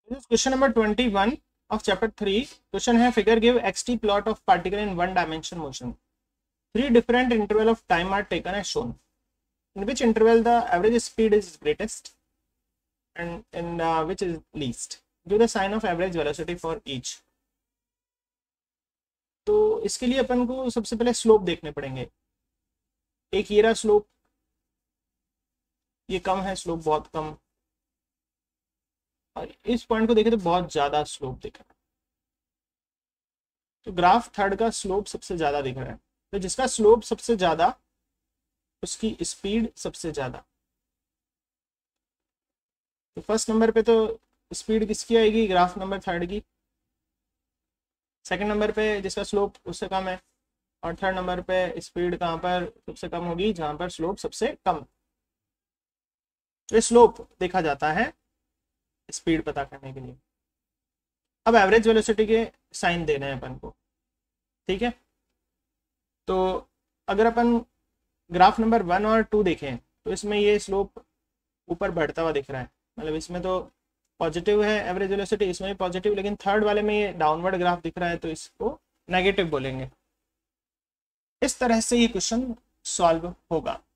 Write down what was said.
Question number 21 of chapter 3. Question है figure give xt plot of particle in one dimension motion. Three different interval of time are taken as shown. In which interval the average speed is greatest and in which is least. Give the sign of average velocity for each. तो इसके लिए अपन को सबसे पहले slope देखने पड़ेंगे. एक ये रहा स्लोप, ये कम है स्लोप, बहुत कम, और इस पॉइंट को देखें तो बहुत ज्यादा स्लोप दिख रहा है. तो ग्राफ थर्ड का स्लोप सबसे ज्यादा दिख रहा है. तो जिसका स्लोप सबसे ज्यादा उसकी स्पीड सबसे ज्यादा. तो फर्स्ट नंबर पे तो स्पीड किसकी आएगी? ग्राफ नंबर थर्ड की. सेकंड नंबर पे जिसका स्लोप उससे कम है, और थर्ड नंबर पे स्पीड कहाँ पर सबसे कम होगी? जहां पर स्लोप सबसे कम. तो स्लोप देखा जाता है स्पीड पता करने के लिए. अब एवरेज वेलोसिटी के साइन देने हैं अपन को, ठीक है. तो अगर अपन ग्राफ नंबर 1 और 2 देखें तो इसमें ये स्लोप ऊपर बढ़ता हुआ दिख रहा है, मतलब इसमें तो पॉजिटिव है एवरेज वेलोसिटी, इसमें भी पॉजिटिव, लेकिन थर्ड वाले में ये डाउनवर्ड ग्राफ दिख रहा है, तो इसको नेगेटिव बोलेंगे. इस तरह से ये क्वेश्चन सॉल्व होगा.